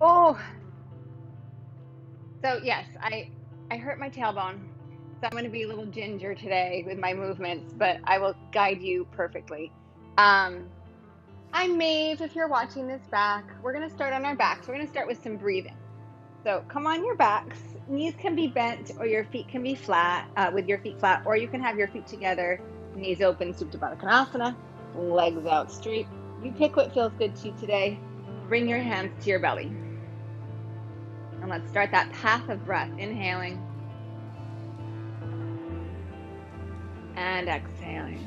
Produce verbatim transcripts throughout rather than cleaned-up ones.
Oh, so yes, I I hurt my tailbone. So I'm going to be a little ginger today with my movements, but I will guide you perfectly. Um, I'm Maeve. If you're watching this back, we're going to start on our backs. We're going to start with some breathing. So come on your backs. Knees can be bent or your feet can be flat, uh, with your feet flat, or you can have your feet together, knees open, Supta Baddha Konasana, legs out straight. You pick what feels good to you today. Bring your hands to your belly. And let's start that path of breath. Inhaling and exhaling.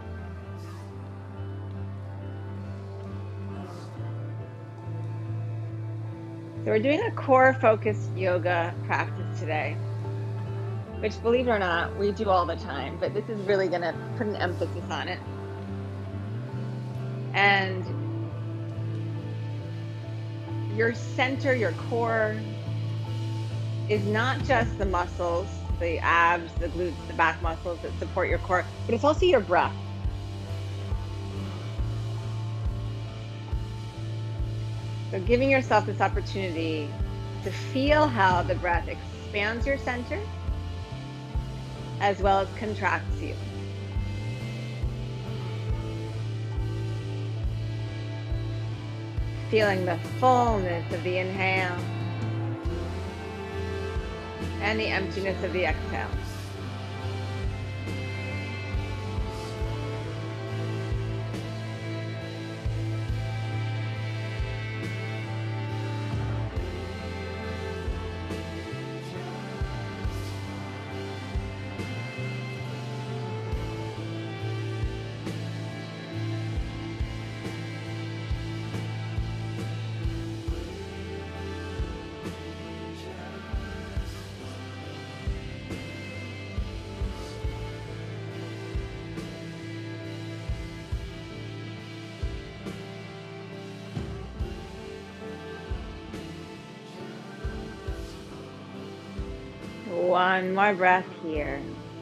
So we're doing a core focused yoga practice today, which, believe it or not, we do all the time, but this is really going to put an emphasis on it. And your center, your core, is not just the muscles, the abs, the glutes, the back muscles that support your core, but it's also your breath. So giving yourself this opportunity to feel how the breath expands your center as well as contracts you. Feeling the fullness of the inhale and the emptiness of the exhale. One more breath here.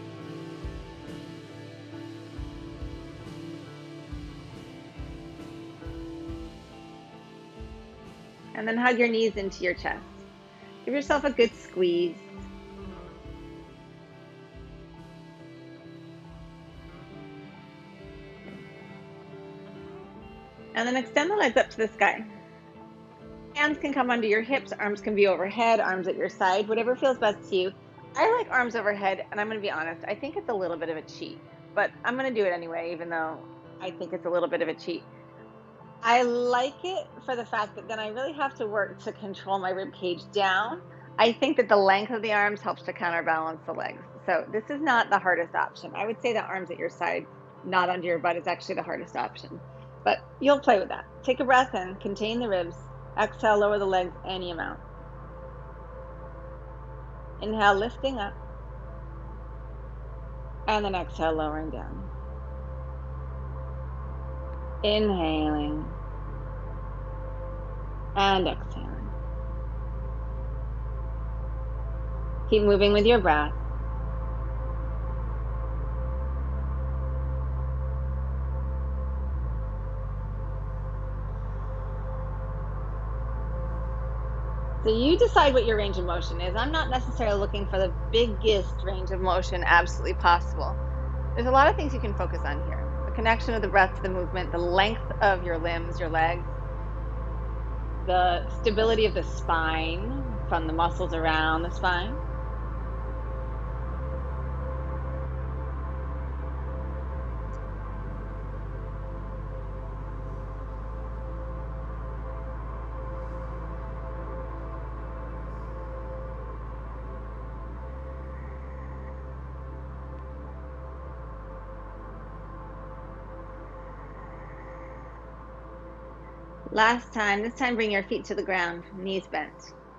And then hug your knees into your chest. Give yourself a good squeeze. And then extend the legs up to the sky. Hands can come under your hips, arms can be overhead, arms at your side, whatever feels best to you. I like arms overhead, and I'm going to be honest, I think it's a little bit of a cheat, but I'm going to do it anyway, even though I think it's a little bit of a cheat. I like it for the fact that then I really have to work to control my rib cage down. I think that the length of the arms helps to counterbalance the legs. So this is not the hardest option. I would say the arms at your side, not under your butt, is actually the hardest option. But you'll play with that. Take a breath in, contain the ribs. Exhale, lower the legs any amount. Inhale, lifting up. And then exhale, lowering down. Inhaling. And exhaling. Keep moving with your breath. So you decide what your range of motion is. I'm not necessarily looking for the biggest range of motion absolutely possible. There's a lot of things you can focus on here. The connection of the breath to the movement, the length of your limbs, your legs, the stability of the spine from the muscles around the spine. Last time, this time bring your feet to the ground, knees bent.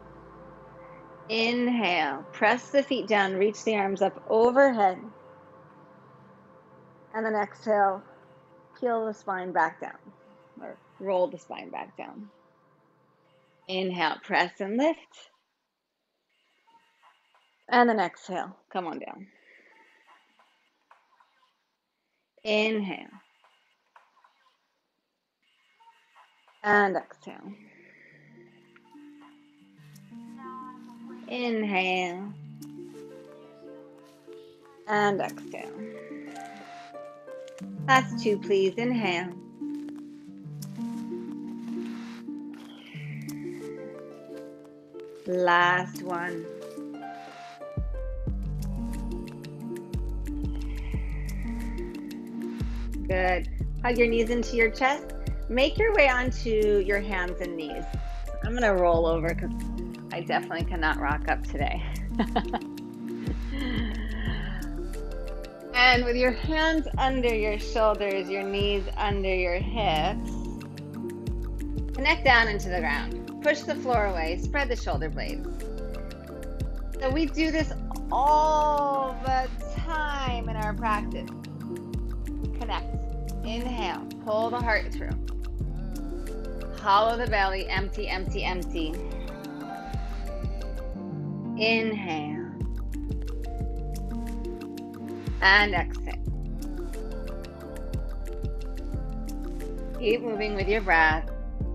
Inhale, press the feet down, reach the arms up overhead. And then exhale, peel the spine back down, or roll the spine back down. Inhale, press and lift. And then exhale, come on down. Inhale. And exhale. Inhale. And exhale. Last two, please. Inhale. Last one. Good. Hug your knees into your chest. Make your way onto your hands and knees. I'm going to roll over because I definitely cannot rock up today. And with your hands under your shoulders, your knees under your hips, connect down into the ground. Push the floor away. Spread the shoulder blades. So we do this all the time in our practice. Connect. Inhale. Pull the heart through. Hollow the belly. Empty, empty, empty. Inhale. And exhale. Keep moving with your breath.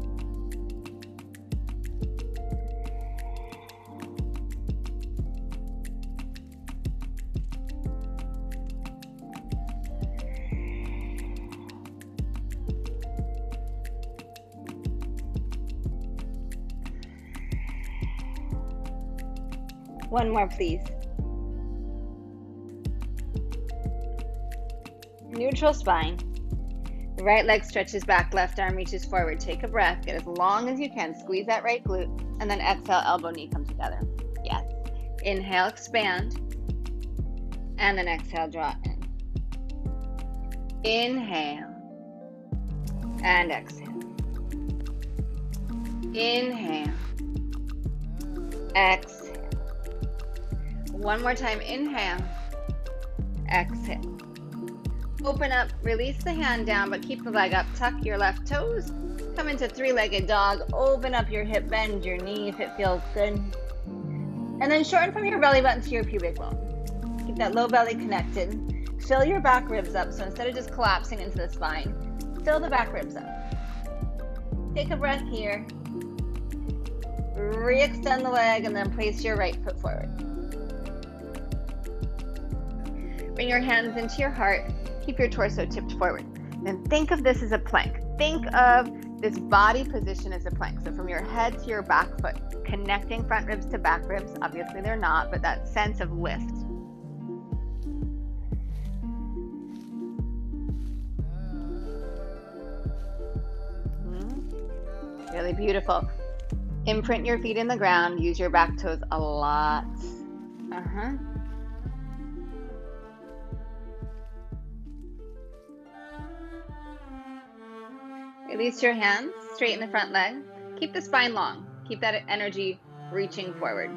One more, please. Neutral spine. The right leg stretches back, left arm reaches forward. Take a breath, get as long as you can. Squeeze that right glute, and then exhale, elbow, knee come together. Yes. Inhale, expand, and then exhale, draw in. Inhale, and exhale. Inhale, exhale. One more time, inhale, exhale. Open up, release the hand down, but keep the leg up. Tuck your left toes. Come into three-legged dog. Open up your hip, bend your knee if it feels good. And then shorten from your belly button to your pubic bone. Keep that low belly connected. Fill your back ribs up. So instead of just collapsing into the spine, fill the back ribs up. Take a breath here. Re-extend the leg and then place your right foot forward. Bring your hands into your heart. Keep your torso tipped forward. Then think of this as a plank. Think of this body position as a plank. So from your head to your back foot, connecting front ribs to back ribs. Obviously they're not, but that sense of lift. Mm-hmm. Really beautiful. Imprint your feet in the ground. Use your back toes a lot. Uh-huh. Release your hands, straighten the front leg. Keep the spine long. Keep that energy reaching forward.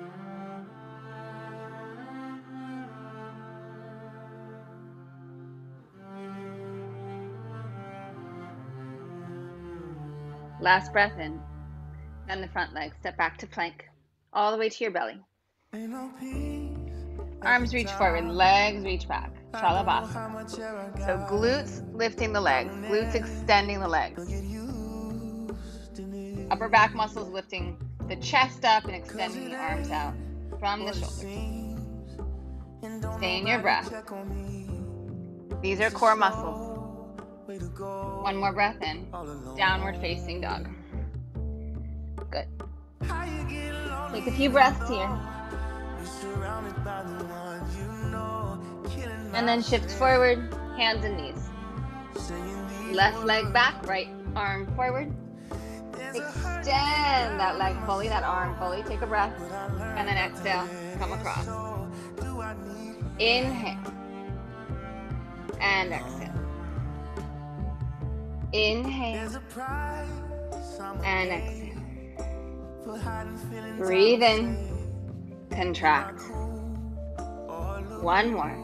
Last breath in. Bend the front leg. Step back to plank. All the way to your belly. Arms reach forward. Legs reach back. Shalabhasana. So glutes lifting the legs. Glutes extending the legs. Upper back muscles lifting the chest up and extending the arms out from the shoulders. Stay in your breath. These are core muscles. One more breath in. Downward facing dog. Good. Take a few breaths here. And then shift forward, hands and knees. Left leg back, right arm forward. Extend that leg fully, that arm fully. Take a breath. And then exhale, come across. Inhale. And exhale. Inhale. And exhale. Breathe in. Contract. One more.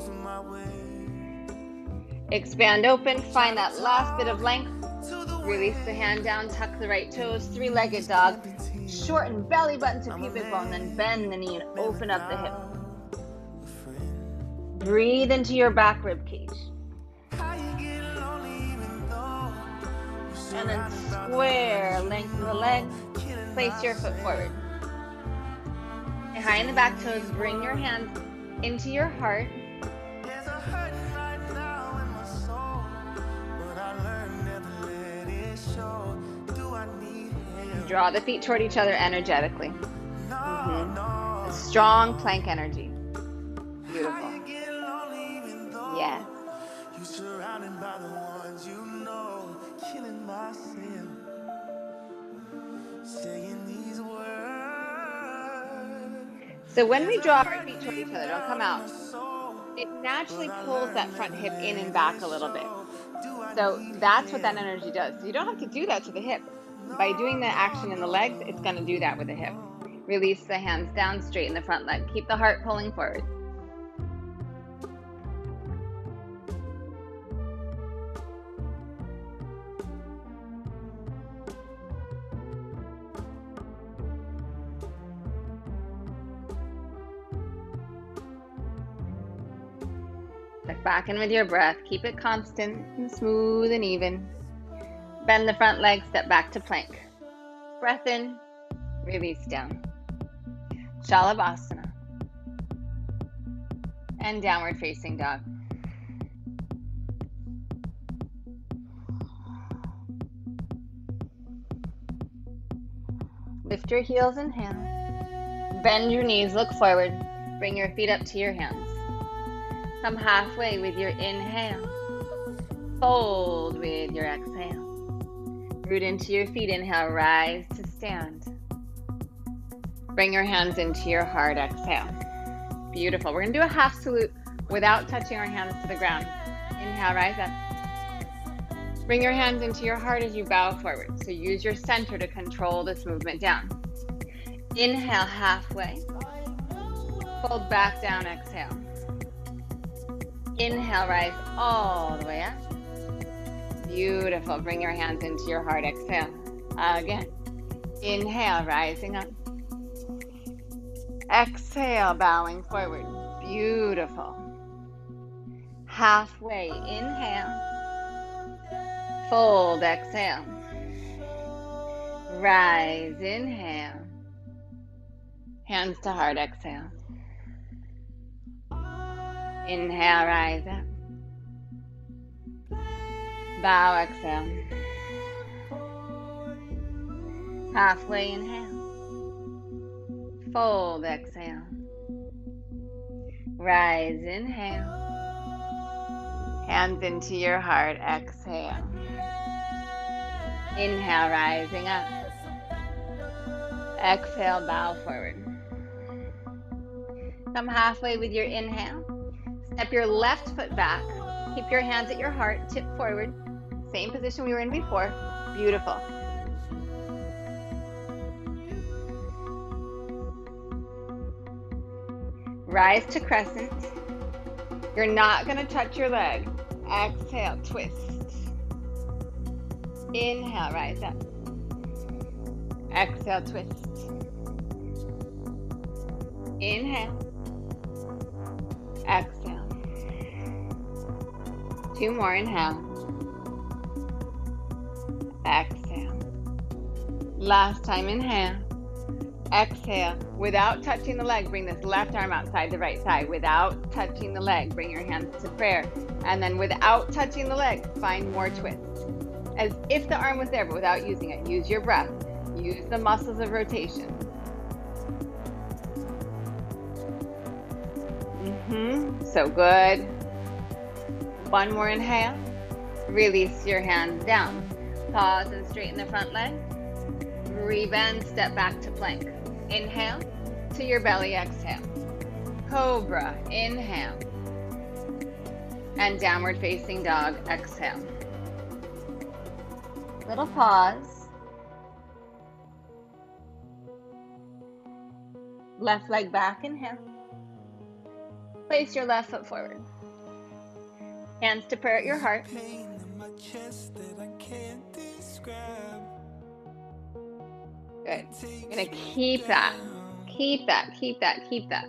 Expand open. Find that last bit of length. Release the hand down. Tuck the right toes. Three-legged dog. Shorten belly button to pubic bone. Then bend the knee and open up the hip. Breathe into your back rib cage. And then square. Lengthen the leg. Place your foot forward. Behind the back toes, bring your hands into your heart. Draw the feet toward each other energetically. Mm-hmm. A strong plank energy. Beautiful. Yes. So when we draw our feet toward each other, don't come out. It naturally pulls that front hip in and back a little bit. So that's what that energy does. So you don't have to do that to the hip. By doing the action in the legs, it's going to do that with the hip. Release the hands down, straighten the front leg. Keep the heart pulling forward. Check back in with your breath. Keep it constant and smooth and even. Bend the front leg, step back to plank. Breath in, release down. Shalabhasana. And downward facing dog. Lift your heels, inhale. Bend your knees, look forward. Bring your feet up to your hands. Come halfway with your inhale. Fold with your exhale. Root into your feet, inhale, rise to stand. Bring your hands into your heart, exhale. Beautiful. We're gonna do a half salute without touching our hands to the ground. Inhale, rise up. Bring your hands into your heart as you bow forward. So use your center to control this movement down. Inhale, halfway. Fold back down, exhale. Inhale, rise all the way up. Beautiful. Bring your hands into your heart. Exhale. Again. Inhale, rising up. Exhale, bowing forward. Beautiful. Halfway. Inhale. Fold. Exhale. Rise. Inhale. Hands to heart. Exhale. Inhale, rise up. Bow, exhale. Halfway, inhale. Fold, exhale. Rise, inhale. Hands into your heart, exhale. Inhale, rising up. Exhale, bow forward. Come halfway with your inhale. Step your left foot back. Keep your hands at your heart, tip forward. Same position we were in before. Beautiful. Rise to crescent. You're not going to touch your leg. Exhale, twist. Inhale, rise up. Exhale, twist. Inhale. Exhale. Two more, inhale. Exhale. Last time, inhale. Exhale. Without touching the leg, bring this left arm outside the right side. Without touching the leg, bring your hands to prayer. And then without touching the leg, find more twists. As if the arm was there, but without using it. Use your breath. Use the muscles of rotation. Mm-hmm. So good. One more inhale. Release your hands down. Pause and straighten the front leg. Rebend, step back to plank. Inhale to your belly, exhale. Cobra, inhale. And downward facing dog, exhale. Little pause. Left leg back, inhale. Place your left foot forward. Hands to prayer at your heart. Good. You're gonna keep that. Keep that, keep that, keep that.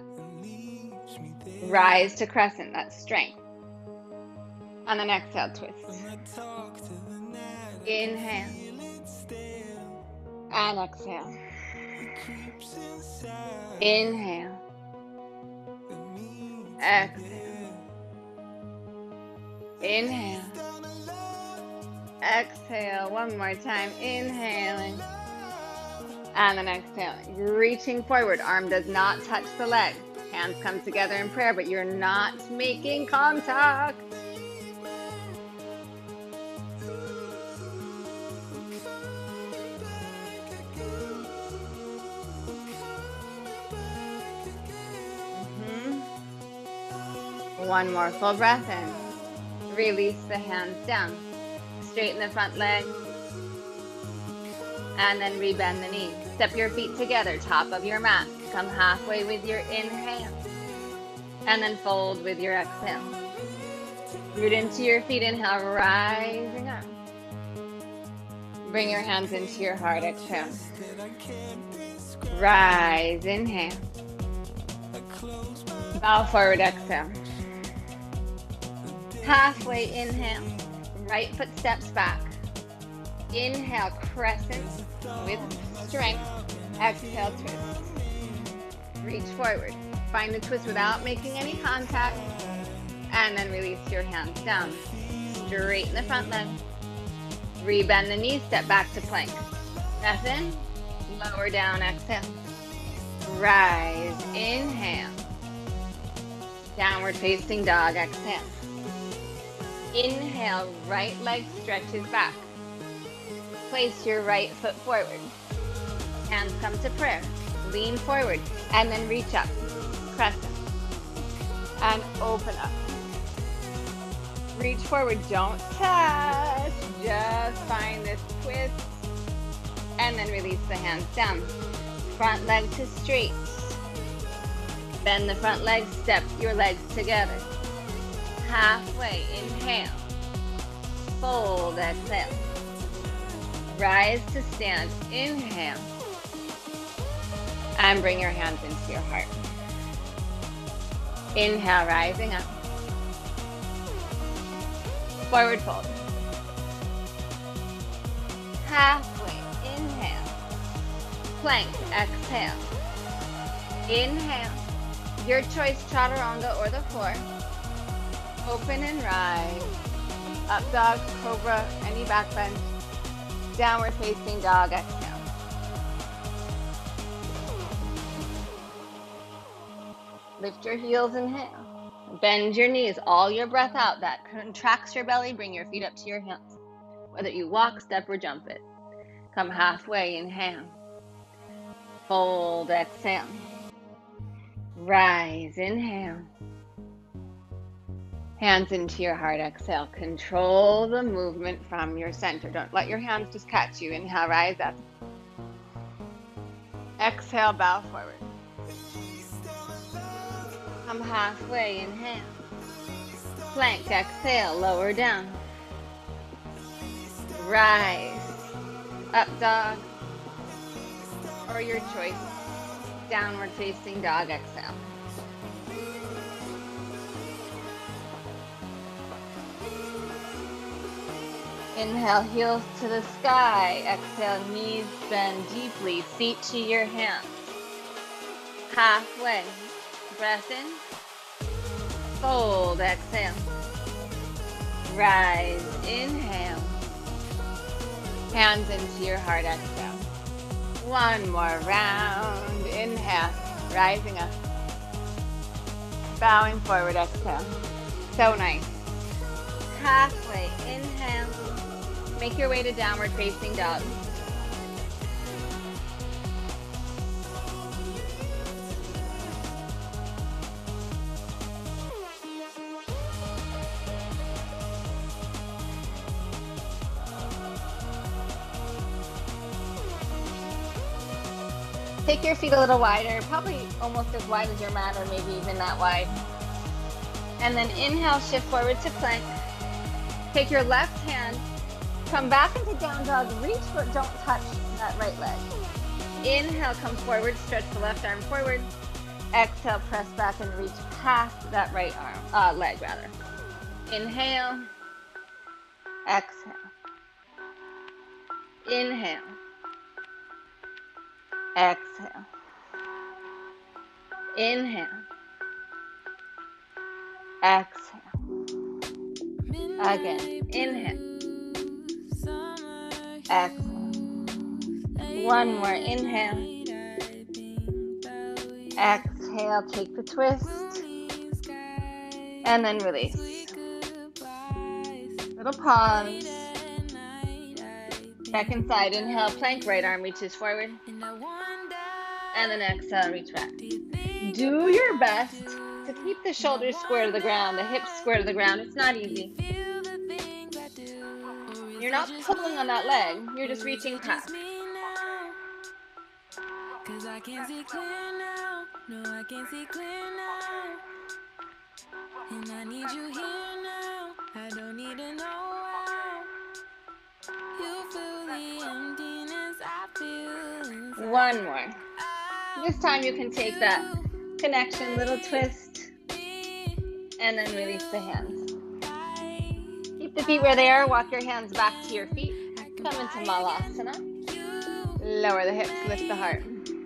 Rise to crescent, that's strength. And then exhale, twist. Inhale. And exhale. Inhale. Exhale. Inhale. Exhale. One more time. Inhaling. And then exhaling. Reaching forward. Arm does not touch the leg. Hands come together in prayer, but you're not making contact. Mm-hmm. One more full breath in. Release the hands down. Straighten the front leg. And then rebend the knee. Step your feet together, top of your mat. Come halfway with your inhale. And then fold with your exhale. Root into your feet, inhale, rising up. Bring your hands into your heart, exhale. Rise, inhale. Bow forward, exhale. Halfway, inhale. Right foot steps back. Inhale, crescent with strength. Exhale, twist. Reach forward. Find the twist without making any contact. And then release your hands down. Straighten the front leg. Rebend the knees, step back to plank. Breath in, lower down, exhale. Rise, inhale. Downward facing dog, exhale. Inhale, right leg stretches back. Place your right foot forward. Hands come to prayer. Lean forward and then reach up. Crescent. And open up. Reach forward, don't touch. Just find this twist. And then release the hands down. Front leg to straight. Bend the front leg, step your legs together. Halfway, inhale. Fold, exhale. Rise to stand, inhale. And bring your hands into your heart. Inhale, rising up. Forward fold. Halfway, inhale. Plank, exhale. Inhale. Your choice, chaturanga or the floor. Open and rise. Up dog, cobra, any back bend. Downward facing dog, exhale. Lift your heels, inhale. Bend your knees, all your breath out. That contracts your belly. Bring your feet up to your hands. Whether you walk, step, or jump it. Come halfway, inhale. Fold, exhale. Rise, inhale. Hands into your heart, exhale. Control the movement from your center. Don't let your hands just catch you. Inhale, rise up. Exhale, bow forward. Come halfway, inhale. Plank, exhale, lower down. Rise. Up dog. Or your choice. Downward facing dog, exhale. Inhale, heels to the sky. Exhale, knees bend deeply, feet to your hands. Halfway. Breath in. Fold, exhale. Rise, inhale. Hands into your heart, exhale. One more round. Inhale, rising up. Bowing forward, exhale. So nice. Halfway, inhale. Make your way to downward facing dog. Take your feet a little wider, probably almost as wide as your mat, or maybe even that wide. And then inhale, shift forward to plank. Take your left hand, come back into down dog, reach but don't touch that right leg. Inhale, come forward, stretch the left arm forward. Exhale, press back and reach past that right arm, uh, leg rather. Inhale, exhale. Inhale. Exhale. Inhale. Exhale. Again. Inhale. Exhale. One more. Inhale. Exhale. Take the twist. And then release. Little pause. Back inside. Inhale. Plank. Right arm reaches forward. And then exhale. Reach back. Do your best to keep the shoulders square to the ground, the hips square to the ground. It's not easy. You're not pulling on that leg. You're just reaching past. Cause I can see clear now. No, I can see clear now. And I need you here now. I don't need to know how. You feel the emptiness I feel inside. One more. This time you can take that connection, little twist, and then release the hands. Keep the feet where they are. Walk your hands back to your feet. Come into Malasana. Lower the hips, lift the heart.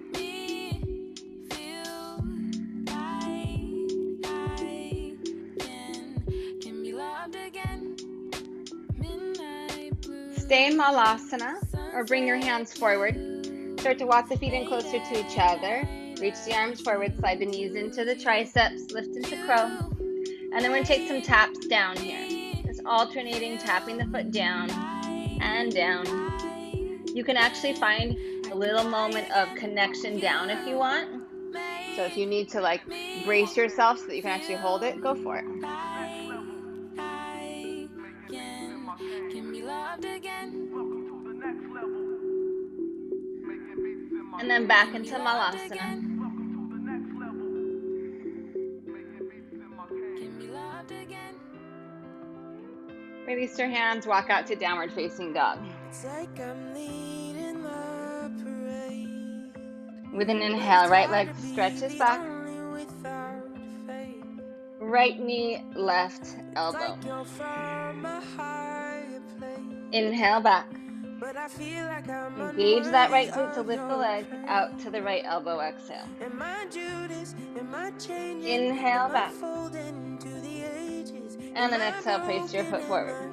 Stay in Malasana or bring your hands forward. Start to walk the feet in closer to each other. Reach the arms forward, slide the knees into the triceps, lift into crow. And then we're going to take some taps down here. Just alternating, tapping the foot down and down. You can actually find a little moment of connection down if you want. So if you need to like brace yourself so that you can actually hold it, go for it. And then back into Malasana. Release your hands, walk out to downward facing dog. With an inhale, right leg stretches back. Right knee, left elbow. Inhale back. Engage that right glute to lift the leg out to the right elbow. Exhale. Inhale back. And then exhale, place your foot forward.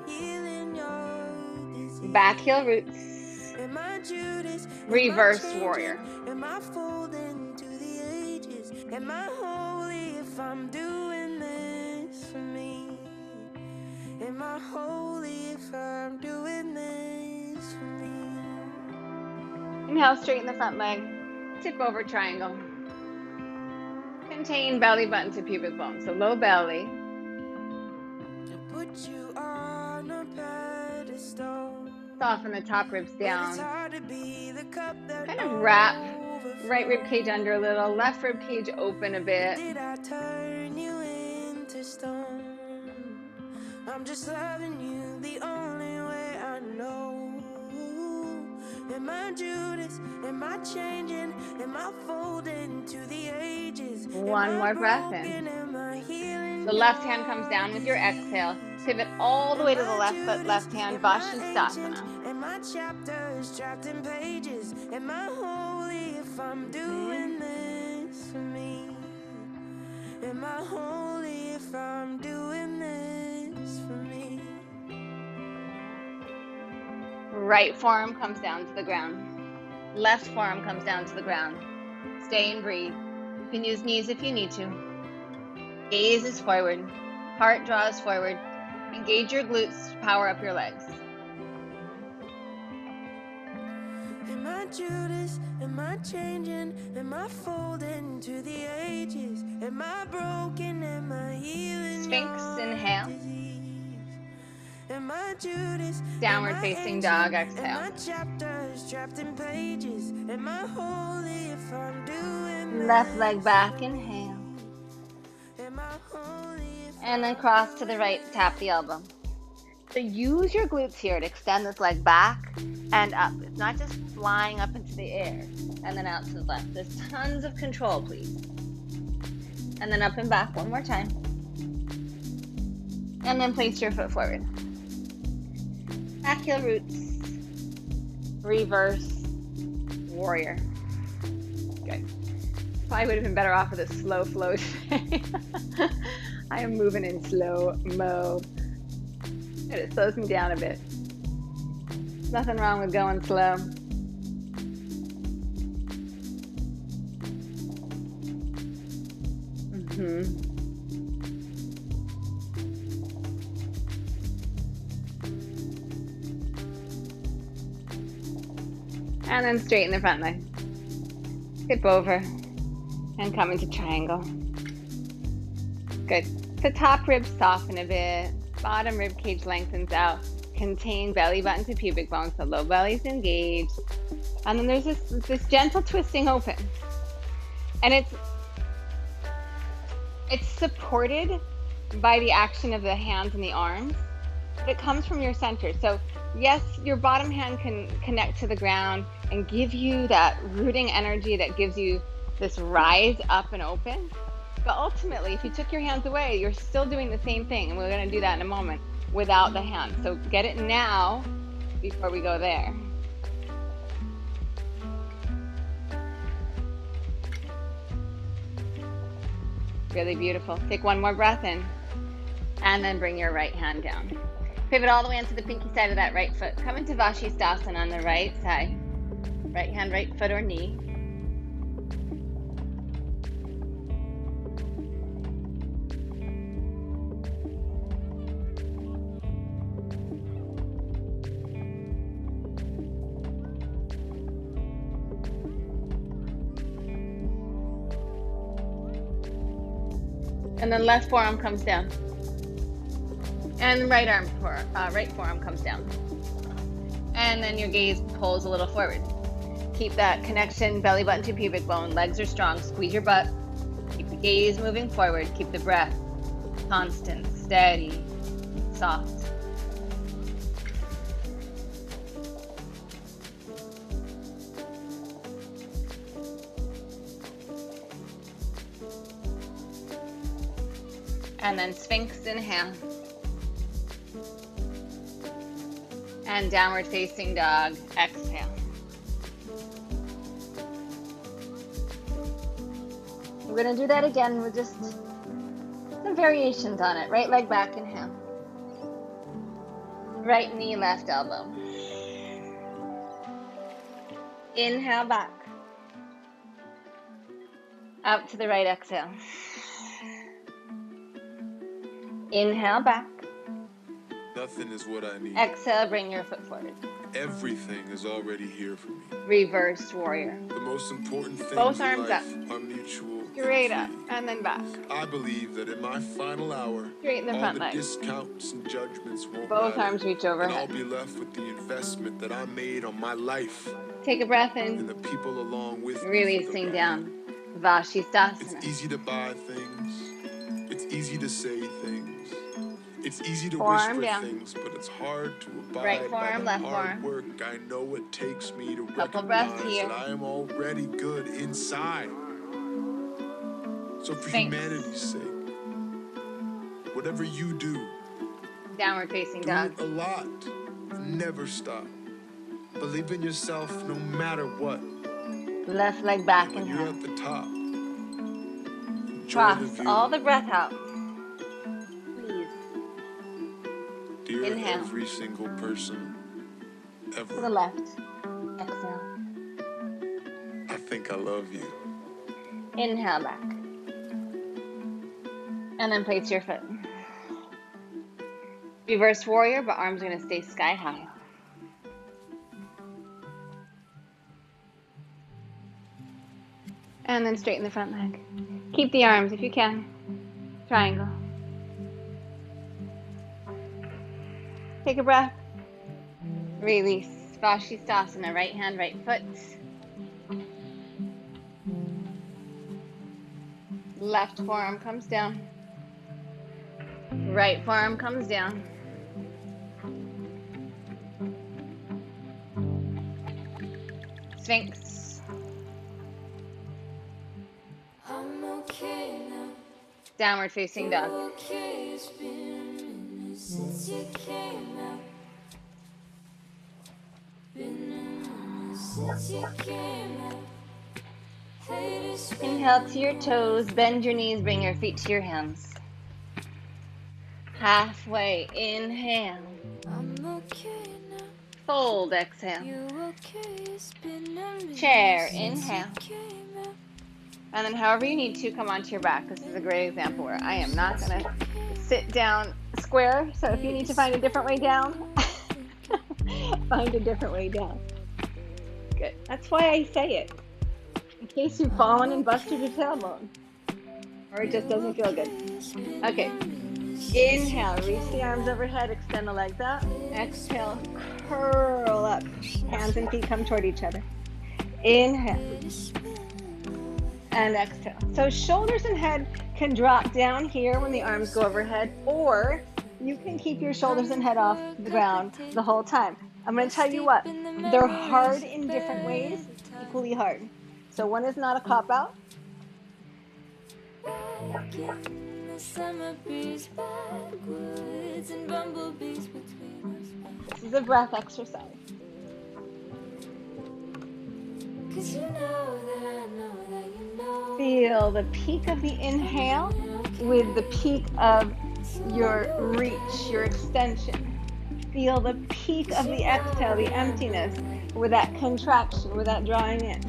Back heel roots. Reverse warrior. Am I folding to the ages? Am I holy if I'm doing this for me? Am I holy if I'm doing this for me? Inhale, straighten the front leg. Tip over triangle. Contain belly button to pubic bone. So low belly. Put you on a pedestal. Soften the top ribs down. Kind of wrap right rib cage under a little, left rib cage open a bit. Did I turn you into stone? I'm just loving you the only way I know. Am I Judas? Am I changing? Am I folding to the ages? One more breath in. The left hand comes down with your exhale. Pivot all the way to the left foot, left hand, Vashisthasana. Am I chapters trapped in pages? Am I holy if I'm doing this for me? Am I holy if I'm doing this for me? Right forearm comes down to the ground. Left forearm comes down to the ground. Stay and breathe. You can use knees if you need to. Gaze is forward. Heart draws forward. Engage your glutes to power up your legs. Am I Judas? Am I changing? Am I folding to the ages? Am I broken? Am I healing? Sphinx, inhale. Am I Judas? Downward facing dog, exhale. Am I chapters trapped in pages? Am I holy if I'm doing left leg back, inhale. Am I holy if and then cross to the right, tap the elbow. So use your glutes here to extend this leg back and up. It's not just flying up into the air and then out to the left. There's tons of control, please. And then up and back one more time. And then place your foot forward. Back heel roots. Reverse warrior. Good. Probably would have been better off with a slow flow today. I am moving in slow mo. Good, it slows me down a bit. Nothing wrong with going slow. Mm-hmm. And then straighten the front leg. Hip over and come into triangle. Good. The top ribs soften a bit. Bottom rib cage lengthens out. Contain belly button to pubic bone, so low belly's engaged. And then there's this, this gentle twisting open. And it's it's supported by the action of the hands and the arms, but it comes from your center. So yes, your bottom hand can connect to the ground and give you that rooting energy that gives you this rise up and open. But ultimately, if you took your hands away, you're still doing the same thing. And we're going to do that in a moment without the hands. So get it now before we go there. Really beautiful. Take one more breath in and then bring your right hand down. Pivot all the way onto the pinky side of that right foot. Come into Vashisthasana on the right side. Right hand, right foot or knee. And then left forearm comes down. And right arm, for, uh, right forearm comes down. And then your gaze pulls a little forward. Keep that connection, belly button to pubic bone. Legs are strong. Squeeze your butt. Keep the gaze moving forward. Keep the breath constant, steady, soft. And then Sphinx, inhale. And downward facing dog, exhale. We're gonna do that again with just some variations on it. Right leg back, inhale. Right knee, left elbow. Inhale back. Out to the right, exhale. Inhale back. Nothing is what I need. Exhale, bring your foot forward. Everything is already here for me. Reversed warrior. The most important things Both in arms life up. are mutual. Straight up and then back. I believe that in my final hour, Straighten the all front the leg. discounts and judgments won't Both matter, arms reach and I'll overhead. be left with the investment that I made on my life Take a breath and in. the people along with me. Releasing for the down. ride. It's Vashisthasana. easy to buy things. It's easy to say things. It's easy to Forearm wish for down. things, but it's hard to abide Right by forearm, the left hard forearm. work I know it takes me to Couple breaths recognize here. that I am already good inside. So for Thanks. humanity's sake, whatever you do, Downward facing do dog. it a lot. Never stop. Believe in yourself no matter what. Left leg back, When you're inhale. at the top, enjoy the Cross view. all the breath out. Please. Dear Inhale. every single person To the ever, left. Exhale. I think I love you. Inhale back. And then place your foot. Reverse warrior, but arms are going to stay sky high. And then straighten the front leg. Keep the arms if you can. Triangle. Take a breath. Release. Vashisthasana. Right hand, right foot. Left forearm comes down. Right forearm comes down. Sphinx. I'm okay now. Downward facing dog. Okay, it's been a minute since you came out. Been a minute since you came out. Inhale to your toes, bend your knees, bring your feet to your hands. Halfway, inhale. Fold, exhale. Chair, inhale. And then however you need to, come onto your back. This is a great example where I am not going to sit down square. So if you need to find a different way down, find a different way down. Good. That's why I say it. In case you've fallen and busted your tailbone. Or it just doesn't feel good. Okay. Inhale, reach the arms overhead, extend the legs out. Exhale, curl up. Hands and feet come toward each other. Inhale. And exhale. So shoulders and head can drop down here when the arms go overhead, or you can keep your shoulders and head off the ground the whole time. I'm going to tell you what, they're hard in different ways, equally hard. So one is not a cop-out. This is a breath exercise. Feel the peak of the inhale with the peak of your reach, your extension. Feel the peak of the exhale, the emptiness, with that contraction, with that drawing in.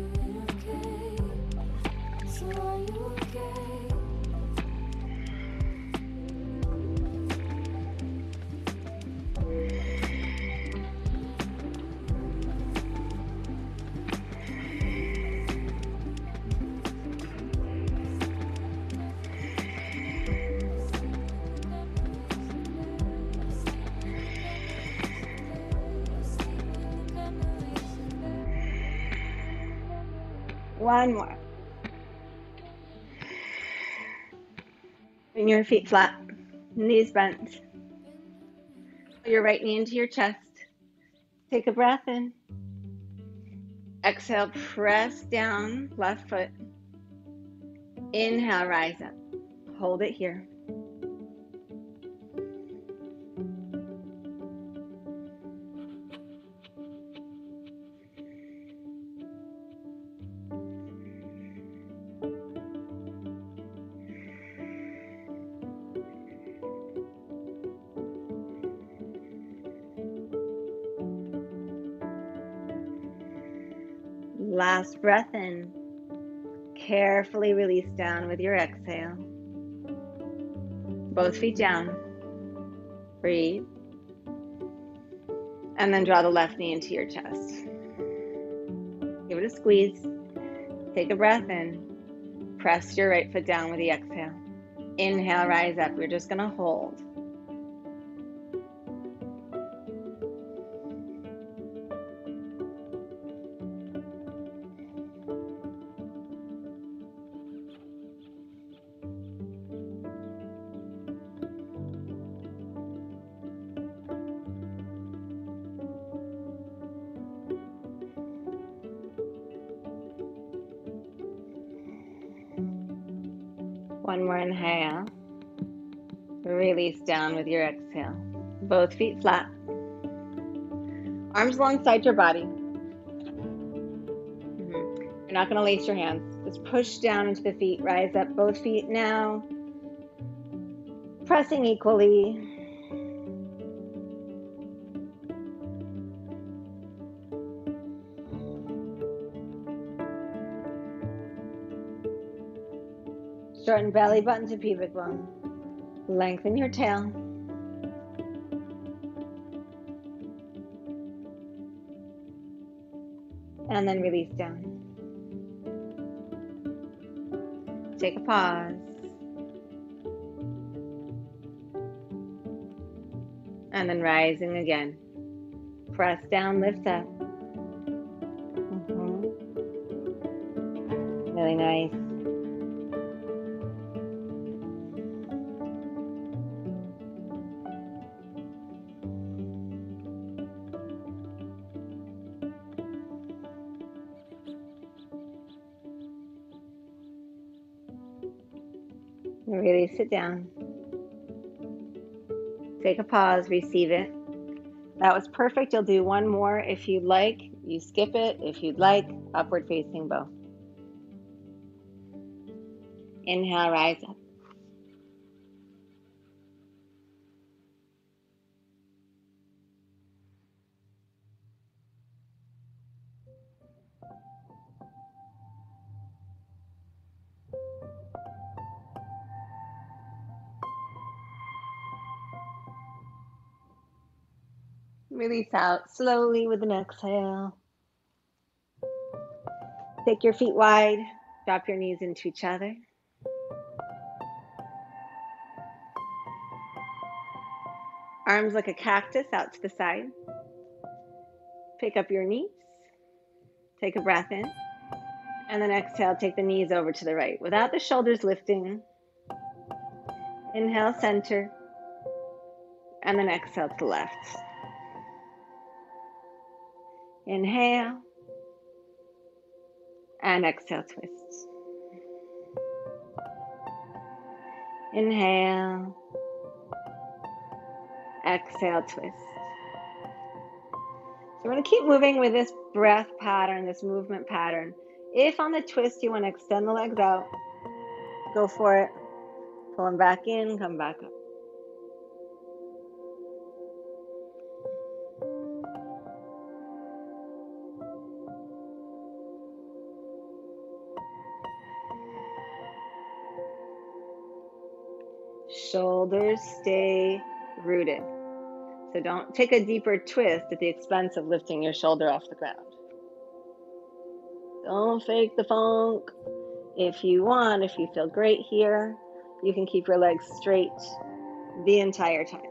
One more. Bring your feet flat, knees bent. Put your right knee into your chest. Take a breath in. Exhale, press down, left foot. Inhale, rise up. Hold it here. Last breath in. Carefully release down with your exhale. Both feet down. Breathe. And then draw the left knee into your chest. Give it a squeeze. Take a breath in. Press your right foot down with the exhale. Inhale, rise up. We're just going to hold. One more inhale. Release down with your exhale. Both feet flat. Arms alongside your body. Mm-hmm. You're not going to lace your hands. Just push down into the feet. Rise up. Both feet now. Pressing equally. Shorten belly button to pubic bone. Lengthen your tail. And then release down. Take a pause. And then rising again. Press down, lift up. Mm-hmm. Really nice. Release it down. Take a pause, receive it. That was perfect. You'll do one more if you'd like. You skip it if you'd like. Upward facing bow. Inhale, rise up. Release out slowly with an exhale. Take your feet wide. Drop your knees into each other. Arms like a cactus out to the side. Pick up your knees. Take a breath in. And then exhale, take the knees over to the right without the shoulders lifting. Inhale, center. And then exhale to the left. Inhale. And exhale, twist. Inhale. Exhale, twist. So we're going to keep moving with this breath pattern, this movement pattern. If on the twist you want to extend the legs out, go for it. Pull them back in, come back up. Shoulders stay rooted. So don't take a deeper twist at the expense of lifting your shoulder off the ground. Don't fake the funk. If you want, if you feel great here, you can keep your legs straight the entire time.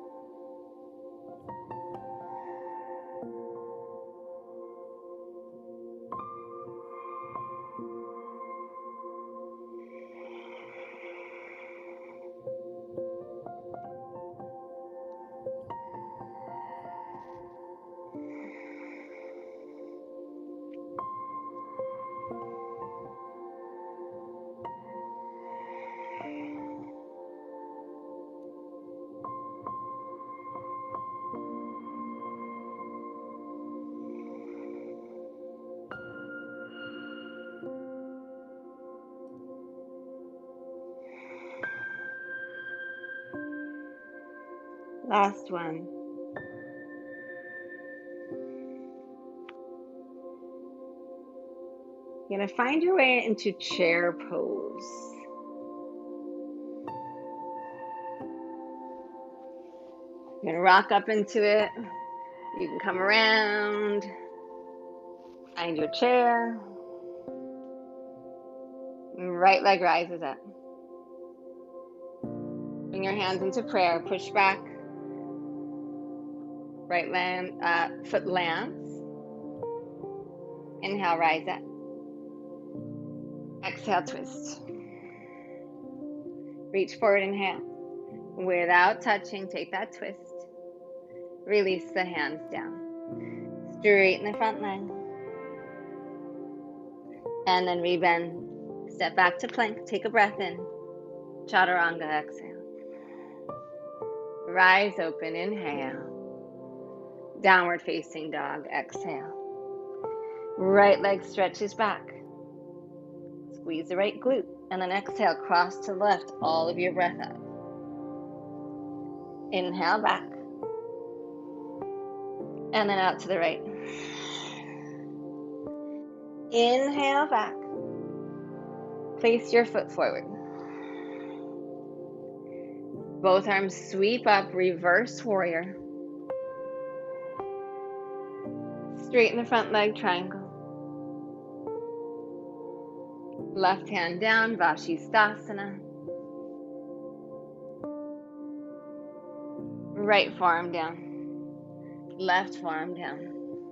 Last one. You're going to find your way into chair pose. You're going to rock up into it. You can come around, find your chair. Right leg rises up. Bring your hands into prayer. Push back. Right land, uh, foot lands. Inhale, rise up. Exhale, twist. Reach forward, inhale. Without touching, take that twist. Release the hands down. Straighten the front leg. And then rebend. Step back to plank. Take a breath in. Chaturanga, exhale. Rise open, inhale. Downward facing dog, exhale. Right leg stretches back. Squeeze the right glute. And then exhale, cross to the left, all of your breath out. Inhale back. And then out to the right. Inhale back. Place your foot forward. Both arms sweep up, reverse warrior. Straighten the front leg, triangle. Left hand down, Vashisthasana. Right forearm down. Left forearm down.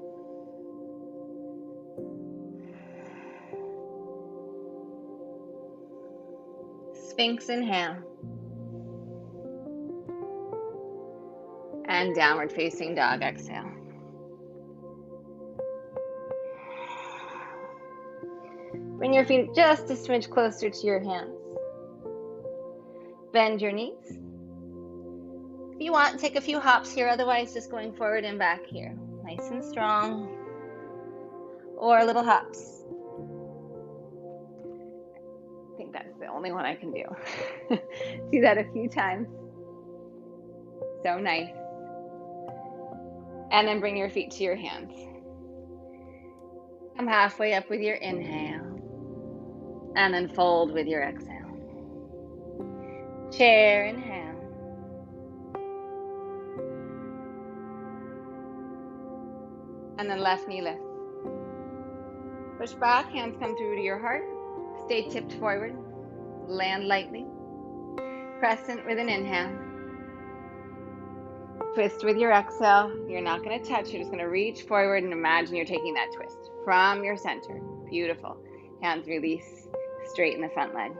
Sphinx, inhale. And downward facing dog, exhale. Bring your feet just a smidge closer to your hands. Bend your knees. If you want, take a few hops here, otherwise just going forward and back here. Nice and strong. Or little hops. I think that's the only one I can do. Do that a few times. So nice. And then bring your feet to your hands. Come halfway up with your inhale. And then fold with your exhale. Chair, inhale. And then left knee lift. Push back, hands come through to your heart. Stay tipped forward. Land lightly. Crescent with an inhale. Twist with your exhale. You're not going to touch. You're just going to reach forward and imagine you're taking that twist from your center. Beautiful. Hands release. Straighten the front leg.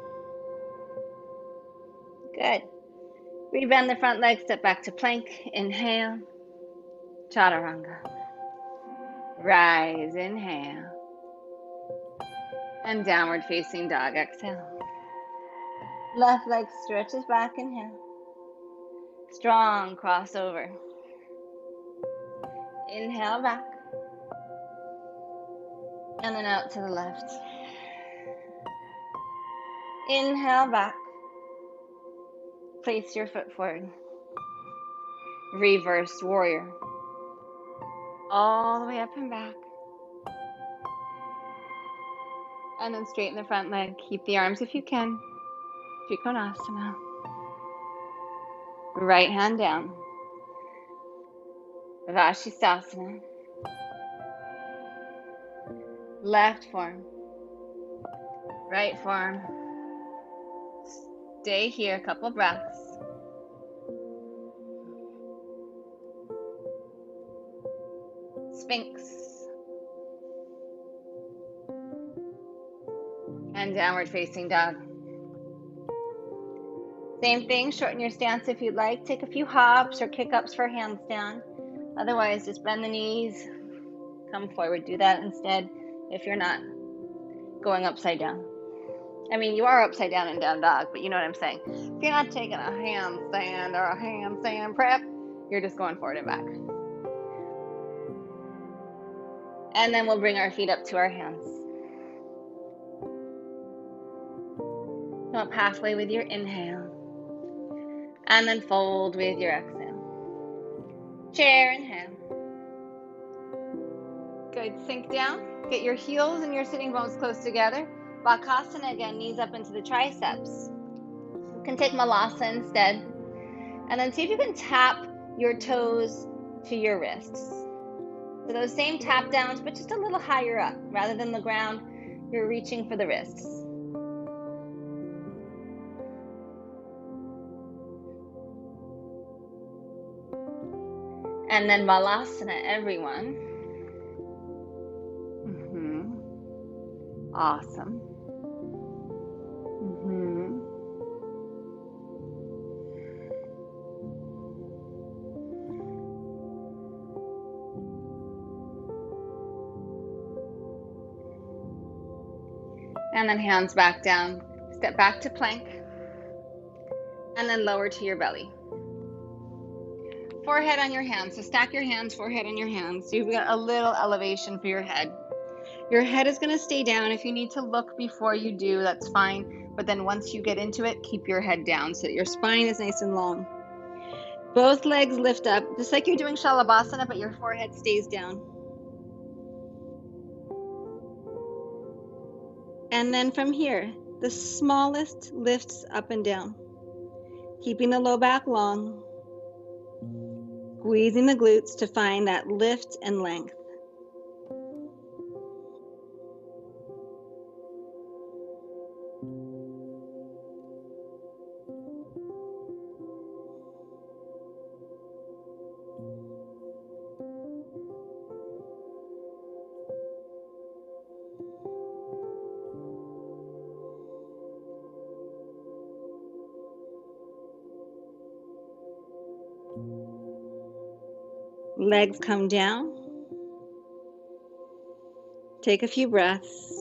Good. Rebend the front leg. Step back to plank. Inhale. Chaturanga. Rise. Inhale. And downward facing dog. Exhale. Left leg stretches back. Inhale. Strong crossover. Inhale back. And then out to the left. Inhale back. Place your foot forward. Reverse warrior. All the way up and back. And then straighten the front leg. Keep the arms if you can. Trikonasana. Right hand down. Vashisthasana. Left forearm. Right forearm. Stay here, a couple breaths. Sphinx. And downward facing dog. Same thing, shorten your stance if you'd like. Take a few hops or kick-ups for hands down. Otherwise, just bend the knees. Come forward. Do that instead if you're not going upside down. I mean, you are upside down in down dog, but you know what I'm saying. If you're not taking a handstand or a handstand prep, you're just going forward and back. And then we'll bring our feet up to our hands. Come up halfway with your inhale. And then fold with your exhale. Chair, inhale. Good, sink down. Get your heels and your sitting bones close together. Bakasana again, knees up into the triceps. You can take Malasa instead. And then see if you can tap your toes to your wrists. So those same tap downs, but just a little higher up. Rather than the ground, you're reaching for the wrists. And then Balasana, everyone. Mm-hmm. Awesome. Mm-hmm. And then hands back down. Step back to plank. And then lower to your belly. Forehead on your hands. So stack your hands, forehead on your hands. So you've got a little elevation for your head. Your head is going to stay down. If you need to look before you do, that's fine. But then once you get into it, keep your head down so that your spine is nice and long. Both legs lift up, just like you're doing Shalabhasana, but your forehead stays down. And then from here, the smallest lifts up and down. Keeping the low back long. Squeezing the glutes to find that lift and length. Legs come down. Take a few breaths.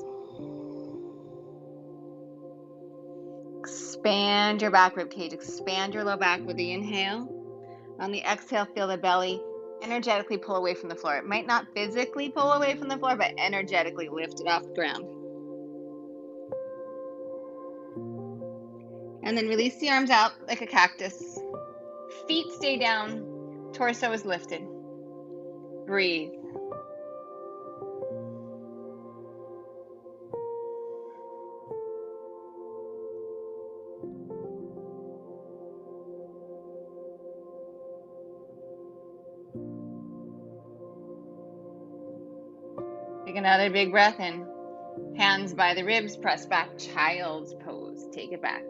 Expand your back rib cage. Expand your low back with the inhale. On the exhale, feel the belly energetically pull away from the floor. It might not physically pull away from the floor, but energetically lift it off the ground. And then release the arms out like a cactus. Feet stay down, torso is lifted. Breathe. Take another big breath in. Hands by the ribs, press back, child's pose. Take it back.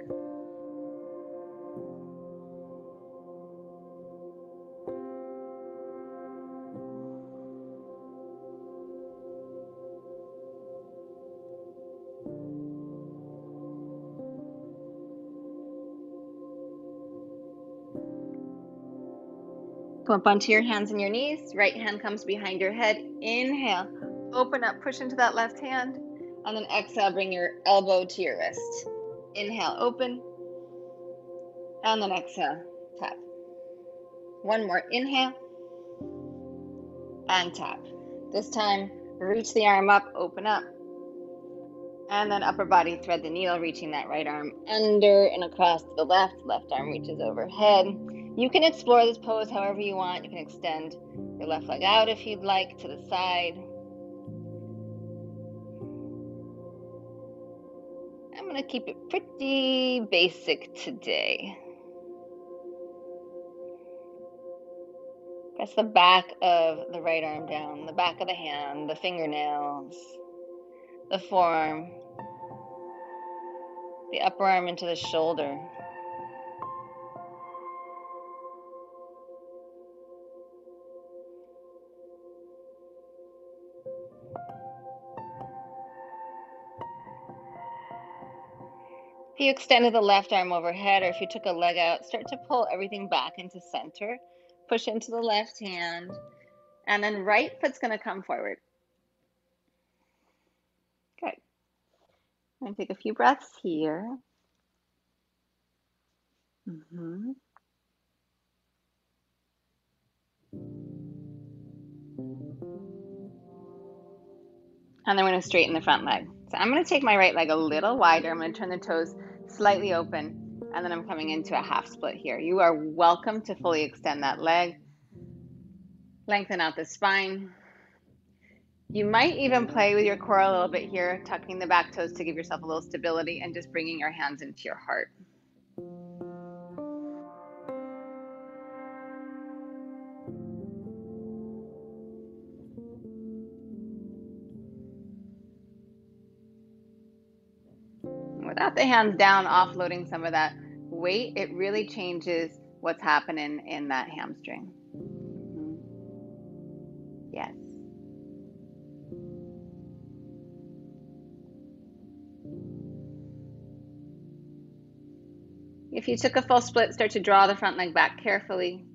Come up onto your hands and your knees. Right hand comes behind your head. Inhale. Open up, push into that left hand. And then exhale, bring your elbow to your wrist. Inhale, open. And then exhale, tap. One more. Inhale. And tap. This time, reach the arm up, open up. And then upper body, thread the needle, reaching that right arm under and across to the left. Left arm reaches overhead. You can explore this pose however you want. You can extend your left leg out if you'd like, to the side. I'm going to keep it pretty basic today. Press the back of the right arm down, the back of the hand, the fingernails, the forearm, the upper arm into the shoulder. If you extended the left arm overhead, or if you took a leg out, start to pull everything back into center. Push into the left hand, and then right foot's going to come forward. Good. I'm going to take a few breaths here. Mm-hmm. And then we're going to straighten the front leg. So I'm going to take my right leg a little wider. I'm going to turn the toes slightly open, and then I'm coming into a half split here. You are welcome to fully extend that leg. Lengthen out the spine. You might even play with your core a little bit here, tucking the back toes to give yourself a little stability and just bringing your hands into your heart. Without the hands down, offloading some of that weight, it really changes what's happening in that hamstring. Mm-hmm. Yes. If you took a full split, start to draw the front leg back carefully.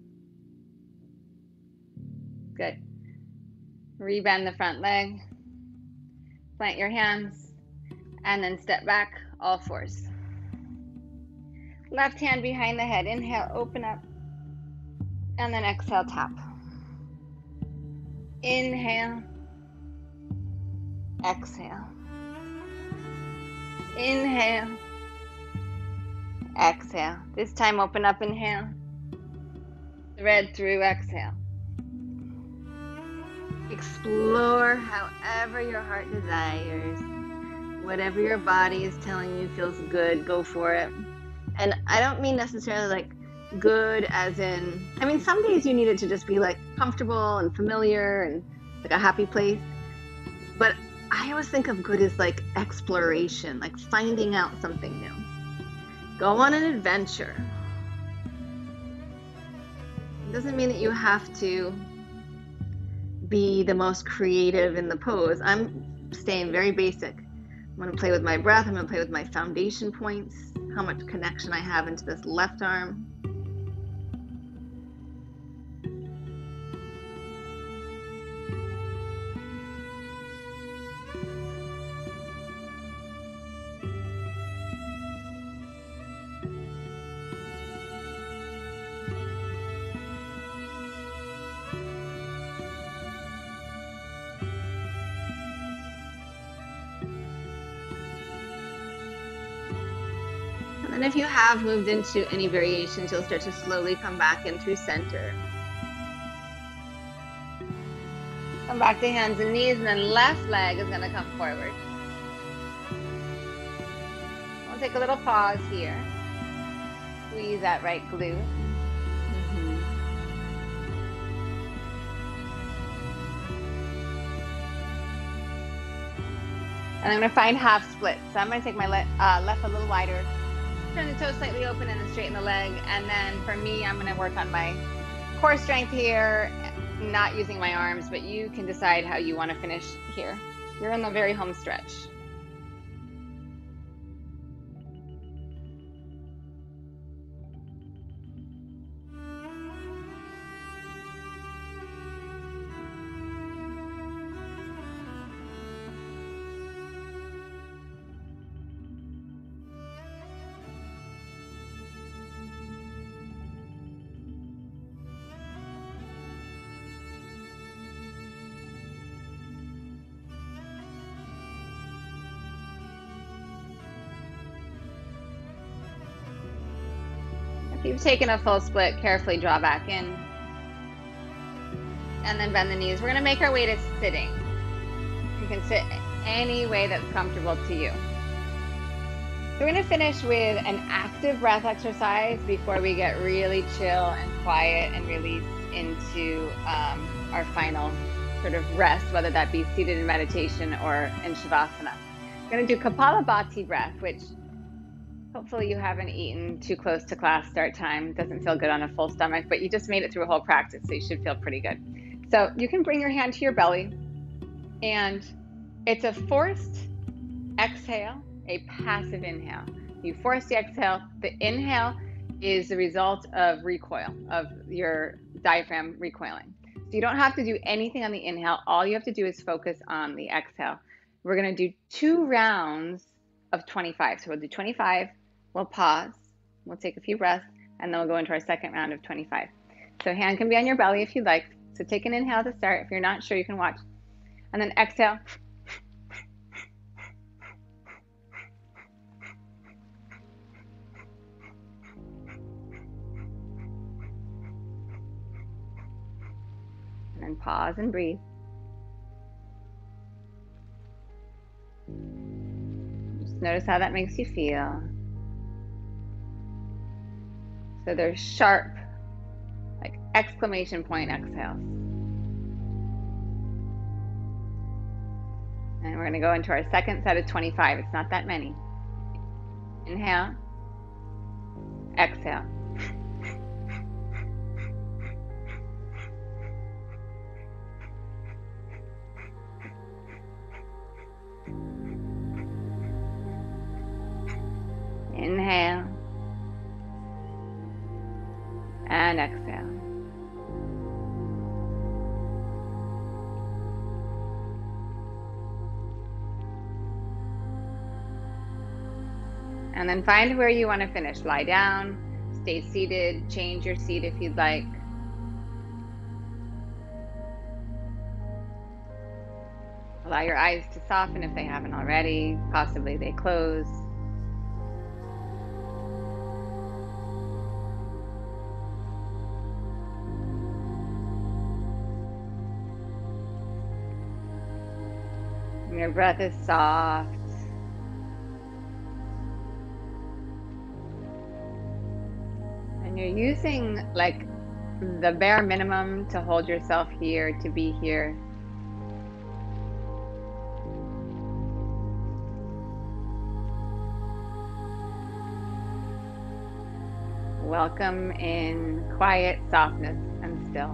Good. Rebend the front leg. Plant your hands. And then step back, all fours. Left hand behind the head. Inhale, open up. And then exhale, tap. Inhale. Exhale. Inhale. Exhale. This time open up, inhale. Thread through, exhale. Explore however your heart desires. Whatever your body is telling you feels good, go for it. And I don't mean necessarily like good as in, I mean, some days you need it to just be like comfortable and familiar and like a happy place. But I always think of good as like exploration, like finding out something new. Go on an adventure. It doesn't mean that you have to be the most creative in the pose. I'm staying very basic. I'm going to play with my breath. I'm going to play with my foundation points, how much connection I have into this left arm. And if you have moved into any variations, you'll start to slowly come back in through center. Come back to hands and knees, and then left leg is gonna come forward. We'll take a little pause here. Squeeze that right glute. Mm-hmm. And I'm gonna find half splits. So I'm gonna take my le uh, left a little wider, turn the toes slightly open and then straighten the leg. And then for me, I'm gonna work on my core strength here, not using my arms, but you can decide how you wanna finish here. You're in the very home stretch. If you've taken a full split, carefully draw back in. And then bend the knees. We're gonna make our way to sitting. You can sit any way that's comfortable to you. So we're gonna finish with an active breath exercise before we get really chill and quiet and release into um, our final sort of rest, whether that be seated in meditation or in Shavasana. We're gonna do Kapalabhati breath, which hopefully you haven't eaten too close to class start time. It doesn't feel good on a full stomach, but you just made it through a whole practice, so you should feel pretty good. So you can bring your hand to your belly, and it's a forced exhale, a passive inhale. You force the exhale. The inhale is the result of recoil, of your diaphragm recoiling. So you don't have to do anything on the inhale. All you have to do is focus on the exhale. We're gonna do two rounds of twenty-five. So we'll do twenty-five, we'll pause, we'll take a few breaths, and then we'll go into our second round of twenty-five. So hand can be on your belly if you'd like. So take an inhale to start. If you're not sure, you can watch. And then exhale. And then pause and breathe. Just notice how that makes you feel. So they're sharp, like exclamation point exhales. And we're gonna go into our second set of twenty-five. It's not that many. Inhale, exhale. Inhale and exhale. And then find where you want to finish. Lie down, stay seated, change your seat if you'd like. Allow your eyes to soften if they haven't already. Possibly they close. Your breath is soft. And you're using like the bare minimum to hold yourself here, to be here. Welcome in quiet, softness, and still.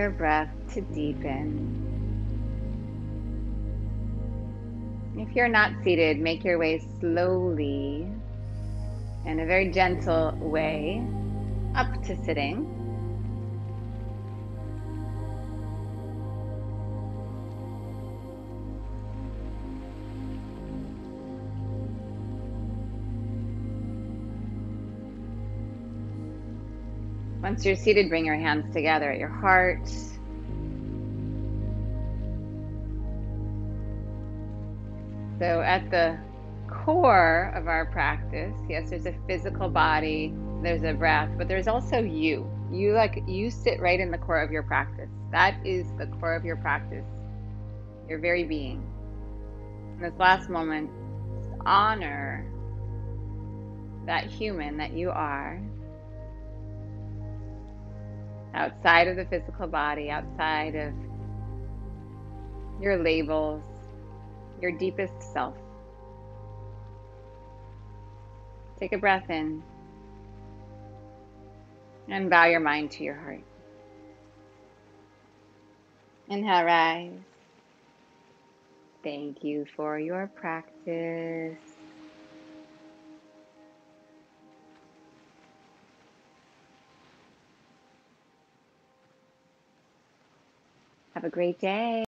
your breath to deepen. If you're not seated, make your way slowly in a very gentle way up to sitting. Once you're seated, bring your hands together at your heart. So at the core of our practice, yes, there's a physical body, there's a breath, but there's also you. You like you sit right in the core of your practice. That is the core of your practice, your very being. In this last moment, just honor that human that you are, outside of the physical body, outside of your labels, your deepest self. Take a breath in and bow your mind to your heart. Inhale, rise. Thank you for your practice. Have a great day.